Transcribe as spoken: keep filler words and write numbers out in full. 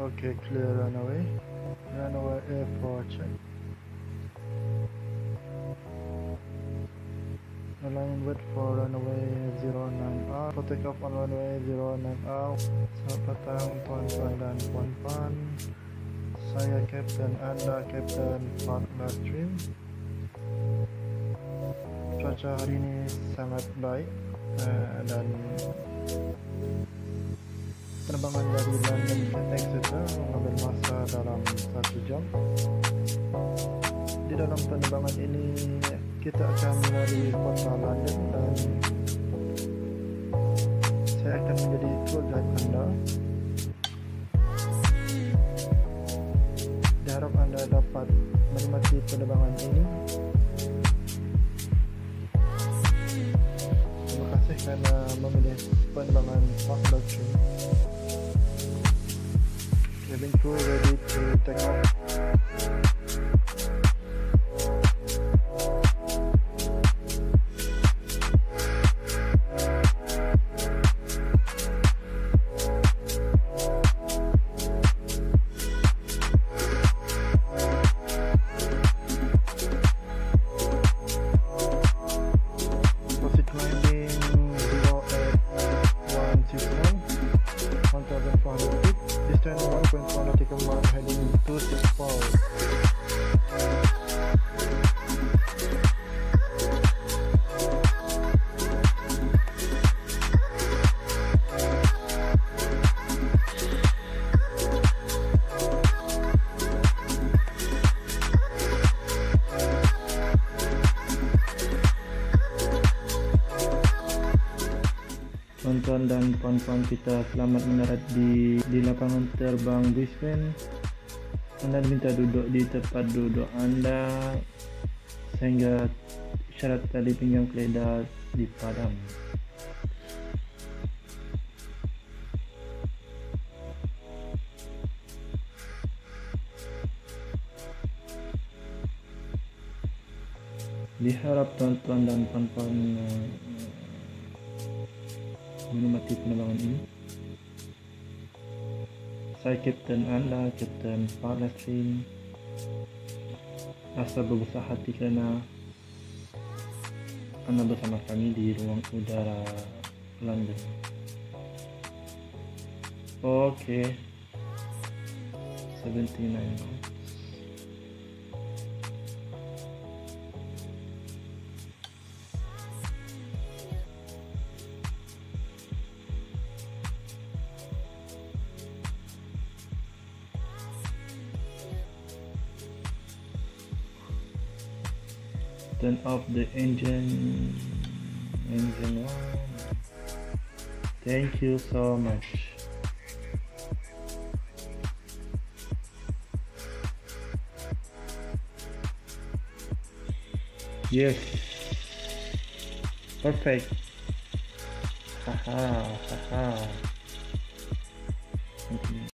Okay, clear runway. Runway airport check. Airline wait for runway zero nine R. For takeoff on runway zero nine R. Selamat petang tuan-tuan dan puan-puan. Saya Captain anda, Captain FakLiveStream. Cuaca hari ini sangat baik uh, dan penerbangan dari London ke Exeter mengambil masa dalam satu jam. Di dalam penerbangan ini kita akan melalui kota London dan saya akan menjadi tour guide anda. Diharap anda dapat menikmati penerbangan ini. Terima kasih kerana memilih penerbangan FakLiveStream. Cabin crew ready to take off. Proceed climbing zero eight one six one, one thousand four hundred feet. Distance one point four nautical mile heading two six four. Tuan-tuan dan puan-puan, kita selamat mendarat di di lapangan terbang Brisbane. Anda diminta duduk di tempat duduk anda sehingga syarat tali pinggang keledar dipadam. Diharap tuan-tuan dan puan-puan uh, menikmati penerbangan ini. Saya Captain anda, Captain FakLiveStream, rasa berbesar hati kerana anda bersama kami di ruang udara London. Okay, seventy-nine knots. Turn off the engine engine one. Thank you so much. Yes, perfect. Haha, haha.